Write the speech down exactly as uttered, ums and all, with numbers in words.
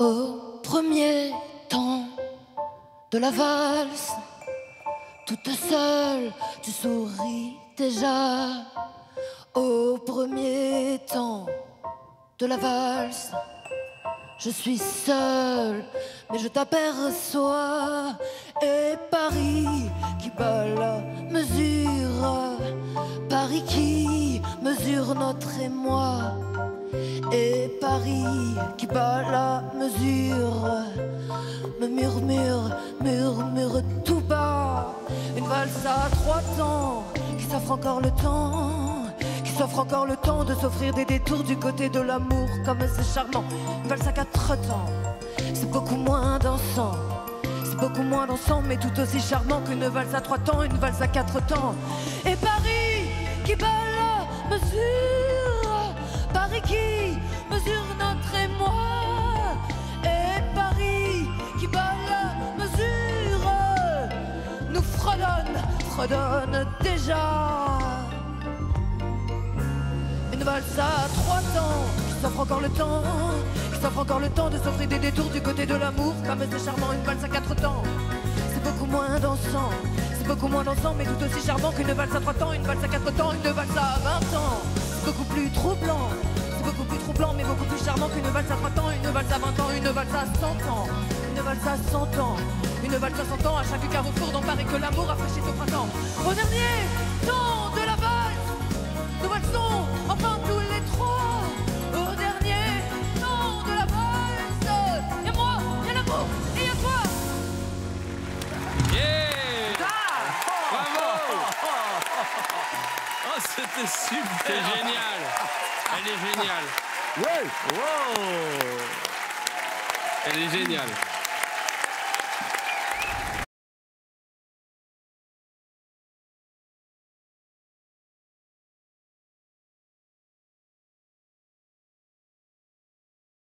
Au premier temps de la valse, toute seule, tu souris déjà. Au premier temps de la valse, je suis seule, mais je t'aperçois. Et Paris qui bat la mesure, Paris qui mesure notre émoi. Et Paris qui bat la mesure me murmure, murmure tout bas. Une valse à trois temps qui s'offre encore le temps, qui s'offre encore le temps de s'offrir des détours du côté de l'amour. Comme c'est charmant. Une valse à quatre temps, c'est beaucoup moins dansant, c'est beaucoup moins dansant, mais tout aussi charmant qu'une valse à trois temps, une valse à quatre temps. Et Paris qui bat la mesure, Paris qui mesure notre émoi. Et Paris qui bat la mesure nous fredonne, fredonne déjà. Une valse à trois temps qui s'offre encore le temps, qui s'offre encore le temps de s'offrir des détours du côté de l'amour. Comme c'est charmant, une valse à quatre temps, c'est beaucoup moins dansant, c'est beaucoup moins dansant, mais tout aussi charmant qu'une valse à trois temps, une valse à quatre temps, une valse à vingt ans. C'est beaucoup plus troublant, c'est beaucoup plus troublant, mais beaucoup plus charmant qu'une valse à trois temps, une valse à vingt ans, une valse à cent ans, une valse à cent ans, une valse à cent ans, à chaque carrefour dans Paris que l'amour rafraîchit au printemps. Au dernier temps de la valse, nous valsons enfin tous les trois. Au dernier temps de la valse, y'a moi, y'a l'amour et y'a toi. Yeah! Bravo! Oh, c'était super! C'est génial! Elle est géniale! Ouais! Wow! Elle est géniale!